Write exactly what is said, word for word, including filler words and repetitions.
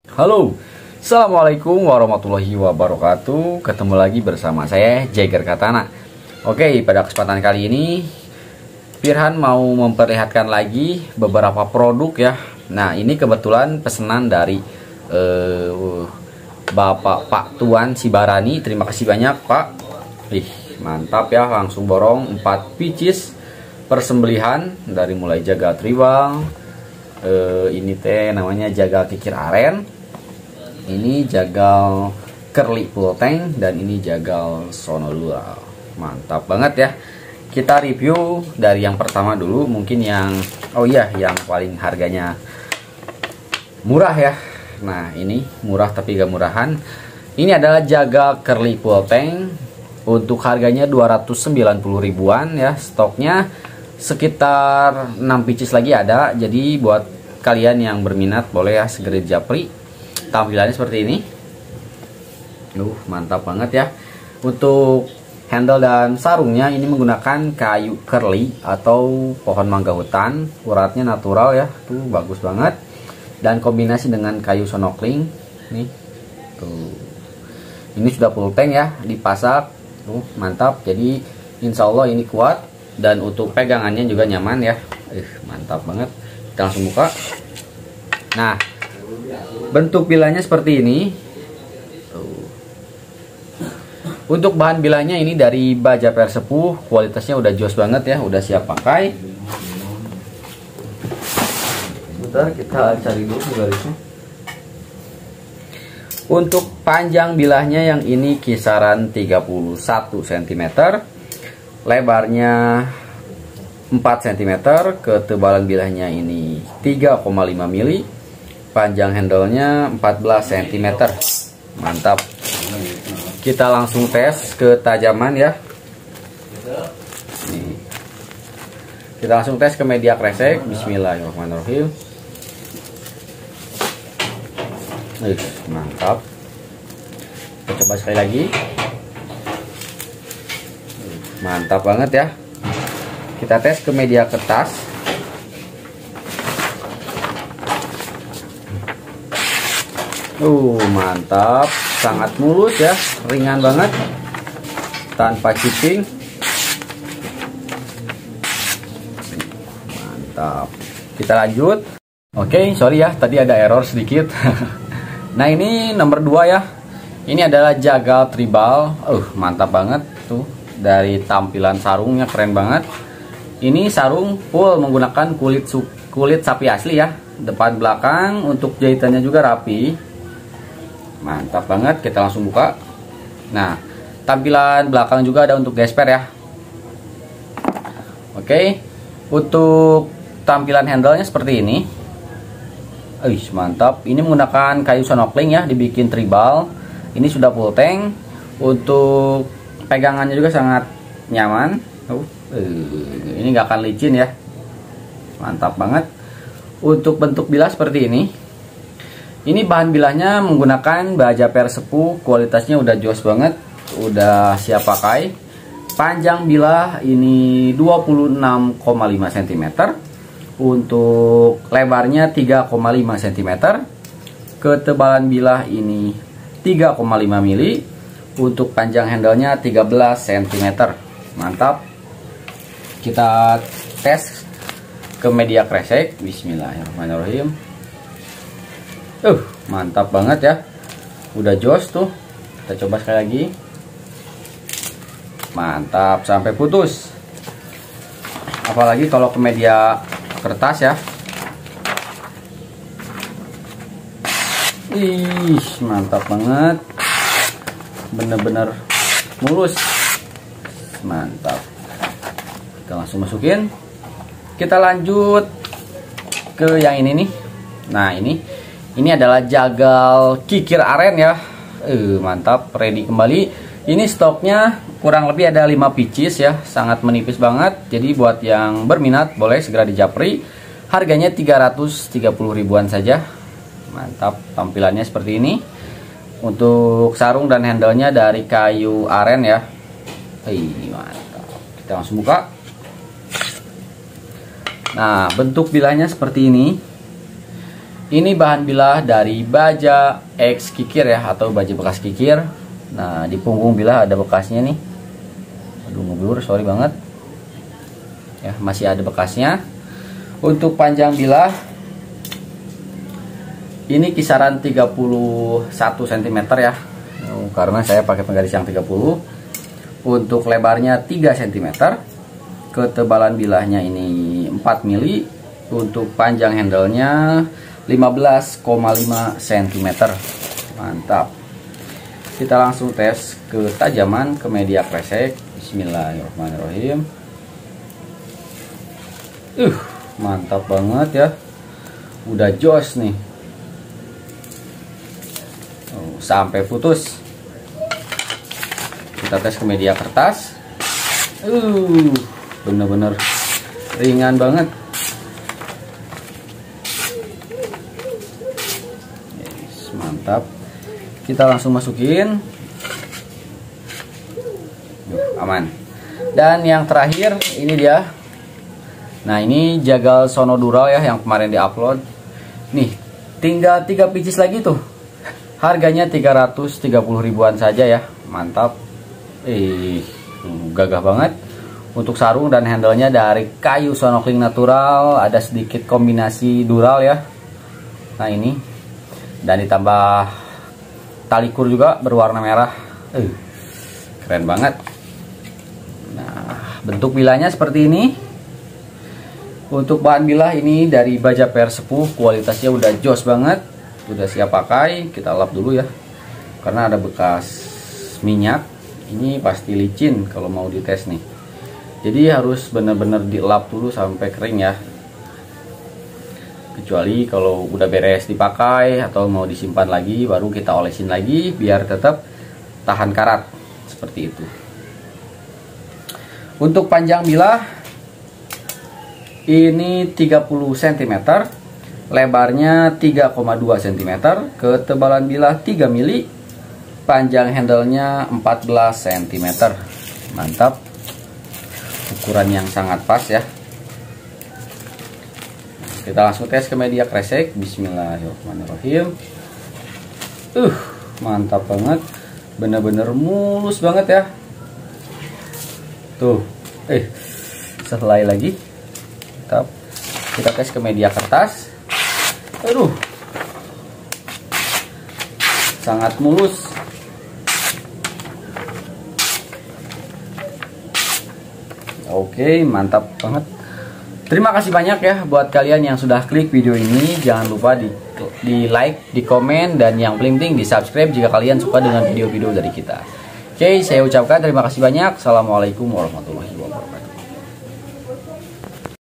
Halo, Assalamualaikum warahmatullahi wabarakatuh. Ketemu lagi bersama saya Jagger Katana. Oke, pada kesempatan kali ini Firhan mau memperlihatkan lagi beberapa produk ya. Nah, ini kebetulan pesanan dari uh, Bapak Pak Tuan Sibarani. Terima kasih banyak Pak. Ih, mantap ya, langsung borong empat pieces persembelihan dari mulai jagal tribal. Uh, ini teh namanya jagal kikir aren. Ini jagal curly full tank dan ini jagal sonolura. Mantap banget ya. Kita review dari yang pertama dulu, mungkin yang oh iya yang paling harganya murah ya. Nah, ini murah tapi gak murahan. Ini adalah jagal curly full tank. Untuk harganya dua ratus sembilan puluh ribuan ya. Stoknya sekitar enam pieces lagi ada. Jadi buat kalian yang berminat boleh ya segera japri. Tampilannya seperti ini. Uh, mantap banget ya. Untuk handle dan sarungnya ini menggunakan kayu curly atau pohon mangga hutan. Uratnya natural ya. Tuh bagus banget. Dan kombinasi dengan kayu sonokling. Nih. Tuh. Ini sudah full tank ya, dipasak. Tuh, mantap. Jadi insya Allah ini kuat dan untuk pegangannya juga nyaman ya. Eh, mantap banget. Kita langsung buka. Nah, bentuk bilanya seperti ini. Tuh. Untuk bahan bilanya ini dari baja persepuh, kualitasnya udah jos banget ya, udah siap pakai. Bentar, kita cari dulu garisnya. Untuk panjang bilahnya yang ini kisaran tiga puluh satu sentimeter, lebarnya empat sentimeter, ketebalan bilahnya ini tiga koma lima milimeter. Panjang handle-nya empat belas sentimeter. Mantap. Kita langsung tes ketajaman ya. Nih. Kita langsung tes ke media kresek. Bismillahirrahmanirrahim. Ih, mantap. Kita coba sekali lagi. Mantap banget ya. Kita tes ke media kertas. Uh, mantap, sangat mulus ya, ringan banget, tanpa chipping. Mantap. Kita lanjut. Oke, sorry ya, tadi ada error sedikit. Nah, ini nomor dua ya. Ini adalah jagal tribal. Uh, mantap banget tuh. Dari tampilan sarungnya keren banget. Ini sarung full menggunakan kulit kulit sapi asli ya. Depan belakang, untuk jahitannya juga rapi. Mantap banget, kita langsung buka. Nah, tampilan belakang juga ada untuk gesper ya. Oke, untuk tampilan handle-nya seperti ini. Wih, mantap. Ini menggunakan kayu sonokling ya, dibikin tribal. Ini sudah full tank. Untuk pegangannya juga sangat nyaman. Uh, ini nggak akan licin ya. Mantap banget. Untuk bentuk bilah seperti ini. Ini bahan bilahnya menggunakan baja persepuh, kualitasnya udah jos banget, udah siap pakai. Panjang bilah ini dua puluh enam koma lima sentimeter. Untuk lebarnya tiga koma lima sentimeter. Ketebalan bilah ini tiga koma lima milimeter. Untuk panjang handle-nya tiga belas sentimeter. Mantap. Kita tes ke media kresek. Bismillahirrahmanirrahim. Uh, mantap banget ya. Udah jos tuh. Kita coba sekali lagi. Mantap sampai putus. Apalagi kalau ke media kertas ya. Ih, mantap banget. Bener-bener mulus. Mantap. Kita langsung masukin. Kita lanjut ke yang ini nih. Nah, ini Ini adalah jagal kikir aren ya. Uh, mantap, ready kembali. Ini stoknya kurang lebih ada lima pieces ya. Sangat menipis banget. Jadi buat yang berminat boleh segera dijapri. Harganya tiga ratus tiga puluh ribuan saja. Mantap, tampilannya seperti ini. Untuk sarung dan handle-nya dari kayu aren ya. Ini mantap. Kita langsung buka. Nah, bentuk bilahnya seperti ini. Ini bahan bilah dari baja X kikir ya, atau baja bekas kikir. Nah, di punggung bilah ada bekasnya nih. Aduh, ngeblur, sorry banget. Ya, masih ada bekasnya. Untuk panjang bilah ini kisaran tiga puluh satu sentimeter ya. Oh, karena saya pakai penggaris yang tiga puluh. Untuk lebarnya tiga sentimeter. Ketebalan bilahnya ini empat mili. Untuk panjang handle-nya lima belas koma lima sentimeter. Mantap. Kita langsung tes ketajaman ke media kresek. Bismillahirrahmanirrahim. Uh, mantap banget ya. Udah jos nih. Oh, sampai putus. Kita tes ke media kertas. Uh, bener-bener ringan banget. Yes, mantap. Kita langsung masukin. Yuh, aman. Dan yang terakhir ini dia. Nah, ini jagal Sonodural ya, yang kemarin diupload. Nih, tinggal tiga pieces lagi tuh. Harganya tiga ratus tiga puluh ribuan saja ya. Mantap. Eh, gagah banget. Untuk sarung dan handle-nya dari kayu Sonokling natural, ada sedikit kombinasi dural ya. Nah, ini. Dan ditambah tali kur juga berwarna merah. Uh, keren banget. Nah, bentuk bilahnya seperti ini. Untuk bahan bilah ini dari baja Persepuh, kualitasnya udah jos banget, udah siap pakai. Kita lap dulu ya, karena ada bekas minyak. Ini pasti licin kalau mau dites nih. Jadi harus bener-bener dilap dulu sampai kering ya. Kecuali kalau udah beres dipakai atau mau disimpan lagi, baru kita olesin lagi biar tetap tahan karat seperti itu. Untuk panjang bilah ini tiga puluh sentimeter, lebarnya tiga koma dua sentimeter, ketebalan bilah tiga mili, panjang handle-nya empat belas sentimeter. Mantap. Ukuran yang sangat pas ya. Kita langsung tes ke media kresek. Bismillahirrahmanirrahim. Uh, mantap banget. Bener-bener mulus banget ya. Tuh. Eh, selai lagi. Mantap. Kita tes ke media kertas. Aduh. Sangat mulus. Oke, mantap banget. Terima kasih banyak ya buat kalian yang sudah klik video ini. Jangan lupa di, di like, di komen, dan yang paling penting di subscribe jika kalian suka dengan video-video dari kita. Oke, saya ucapkan terima kasih banyak. Assalamualaikum warahmatullahi wabarakatuh.